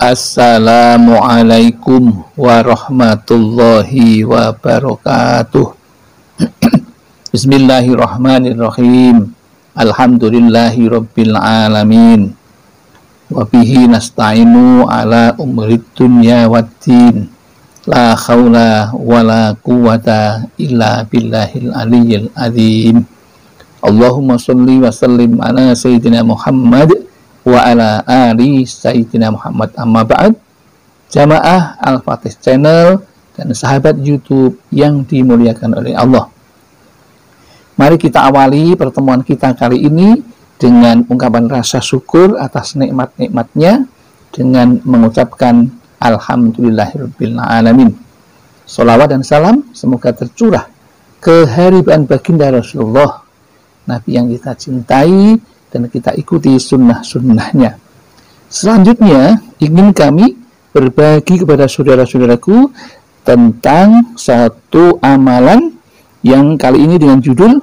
Assalamualaikum warahmatullahi wabarakatuh. Bismillahirrahmanirrahim. Alhamdulillahi rabbil alamin. Wa bihi nasta'inu ala umurid dunya waddin. La khawla wa la quwwata illa billahil aliyyil azim. Allahumma sholli wa sallim ala sayyidina Muhammad wa ala ali sayyidina Muhammad. Amma ba'd. Jamaah Al-Fatih Channel dan sahabat YouTube yang dimuliakan oleh Allah, mari kita awali pertemuan kita kali ini dengan ungkapan rasa syukur atas nikmat-nikmatnya dengan mengucapkan Alhamdulillahirabbil alamin. Sholawat dan salam semoga tercurah ke haribaan baginda Rasulullah, Nabi yang kita cintai dan kita ikuti sunnah-sunnahnya. Selanjutnya ingin kami berbagi kepada saudara-saudaraku tentang satu amalan yang kali ini dengan judul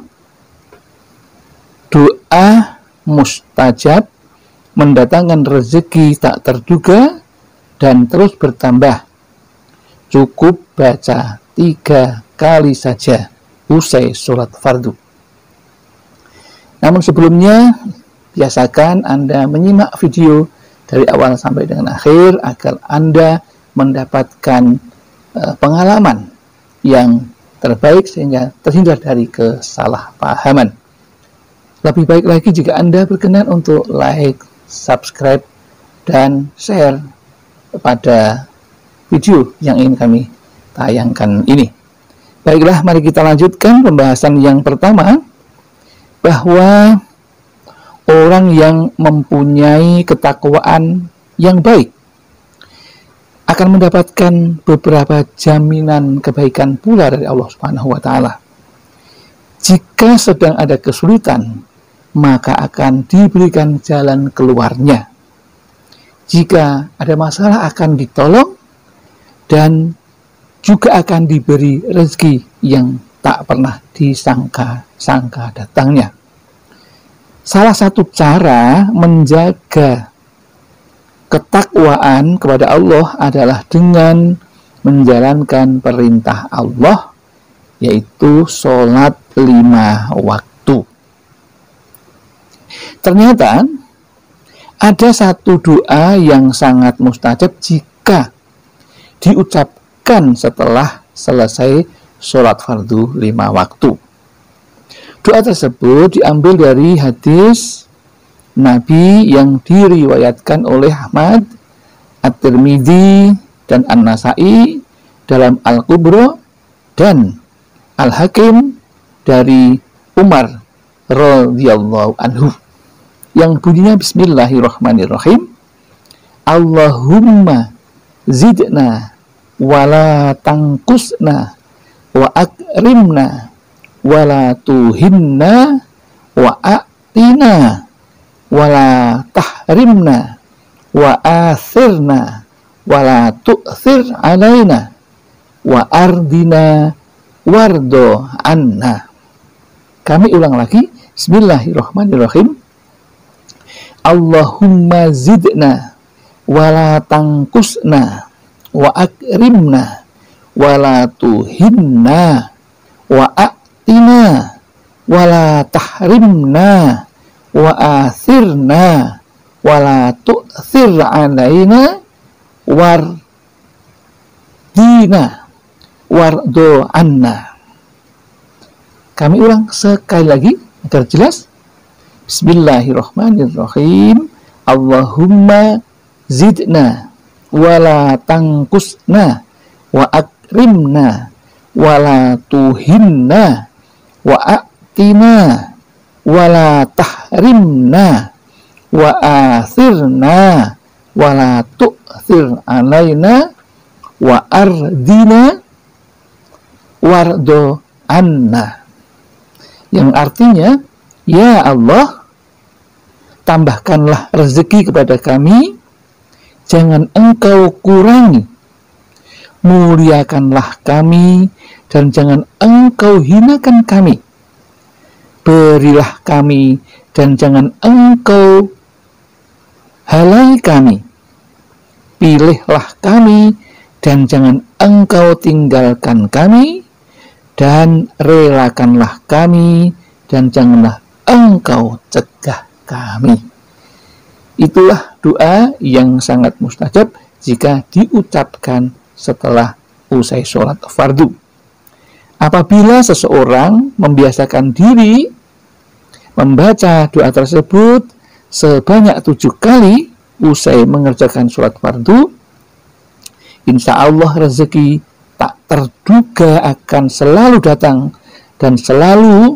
doa mustajab mendatangkan rezeki tak terduga dan terus bertambah. Cukup baca 3 kali saja usai sholat fardu. Namun sebelumnya, biasakan Anda menyimak video dari awal sampai dengan akhir agar Anda mendapatkan pengalaman yang terbaik sehingga terhindar dari kesalahpahaman. Lebih baik lagi jika Anda berkenan untuk like, subscribe, dan share pada video yang ingin kami tayangkan ini. Baiklah, mari kita lanjutkan pembahasan yang pertama, bahwa orang yang mempunyai ketakwaan yang baik akan mendapatkan beberapa jaminan kebaikan pula dari Allah Subhanahu wa taala. Jika sedang ada kesulitan, maka akan diberikan jalan keluarnya. Jika ada masalah akan ditolong dan juga akan diberi rezeki yang tak pernah disangka-sangka datangnya. Salah satu cara menjaga ketakwaan kepada Allah adalah dengan menjalankan perintah Allah, yaitu sholat 5 waktu. Ternyata ada satu doa yang sangat mustajab jika diucapkan setelah selesai sholat fardu 5 waktu. Doa tersebut diambil dari hadis Nabi yang diriwayatkan oleh Ahmad, At-Tirmidzi, dan An-Nasai dalam Al-Kubra dan Al-Hakim dari Umar radhiyallahu anhu, yang bunyinya Bismillahirrahmanirrahim. Allahumma zidna wala tangkusna wa akrimna wala tuhinna wa a'tina wala tahrimna wa athirna wala tu'thir alaina wa ardina wardo anna. Kami ulang lagi. Bismillahirrahmanirrahim. Allahumma zidna wala tangkusna wa akrimna wala tuhinna wa a'tina wala tahrimna wa athirna wala tu'thir alaina wardina wardo anna. Kami ulang sekali lagi agar jelas. Bismillahirrahmanirrahim. Allahumma zidna wala tangkusna wa akrimna wala tuhinna wa a'tina wala tahrimna wa athirna wala tu'thir alaina wa ardina wardo anna. Yang artinya, ya Allah, tambahkanlah rezeki kepada kami, jangan Engkau kurangi. Muliakanlah kami dan jangan Engkau hinakan kami. Berilah kami dan jangan Engkau halai kami. pilihlah kami dan jangan engkau tinggalkan kami, dan relakanlah kami dan janganlah engkau cegah kami. Itulah doa yang sangat mustajab jika diucapkan setelah usai sholat fardu. Apabila seseorang membiasakan diri membaca doa tersebut sebanyak 7 kali usai mengerjakan sholat fardu, insya Allah rezeki tak terduga akan selalu datang dan selalu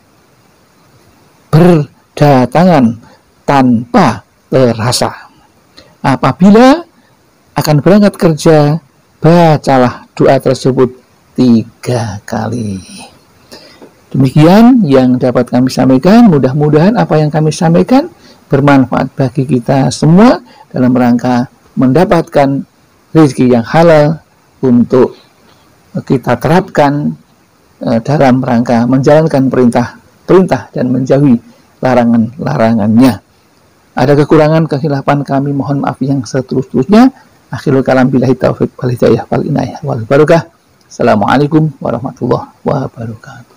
berdatangan tanpa terasa. Apabila akan berangkat kerja, bacalah doa tersebut 3 kali. Demikian yang dapat kami sampaikan. Mudah-mudahan apa yang kami sampaikan bermanfaat bagi kita semua dalam rangka mendapatkan rezeki yang halal untuk kita terapkan dalam rangka menjalankan perintah dan menjauhi larangan-larangannya. Ada kekurangan, kekhilafan, kami mohon maaf yang seterus-terusnya. Akhirul kalam billahi taufiq wal hidayah wal inayah wal barakah. Assalamualaikum warahmatullahi wabarakatuh.